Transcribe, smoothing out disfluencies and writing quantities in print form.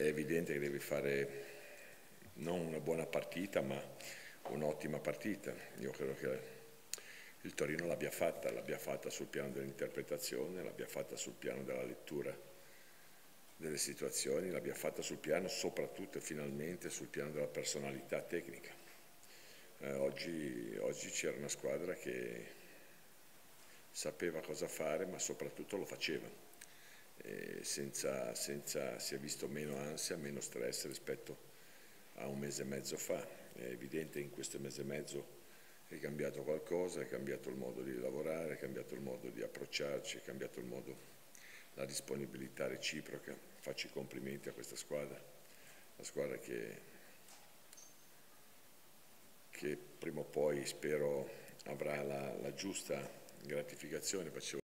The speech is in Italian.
è evidente che deve fare non una buona partita, ma un'ottima partita. Io credo che il Torino l'abbia fatta sul piano dell'interpretazione, l'abbia fatta sul piano della lettura delle situazioni, l'abbia fatta sul piano, soprattutto e finalmente, sul piano della personalità tecnica. Oggi c'era una squadra che sapeva cosa fare, ma soprattutto lo faceva. Si è visto meno ansia, meno stress rispetto a un mese e mezzo fa. È evidente che in questo mese e mezzo è cambiato qualcosa, è cambiato il modo di lavorare, è cambiato il modo di approcciarci, è cambiato il modo, la disponibilità reciproca. Faccio i complimenti a questa squadra, la squadra che prima o poi spero avrà la giusta gratificazione.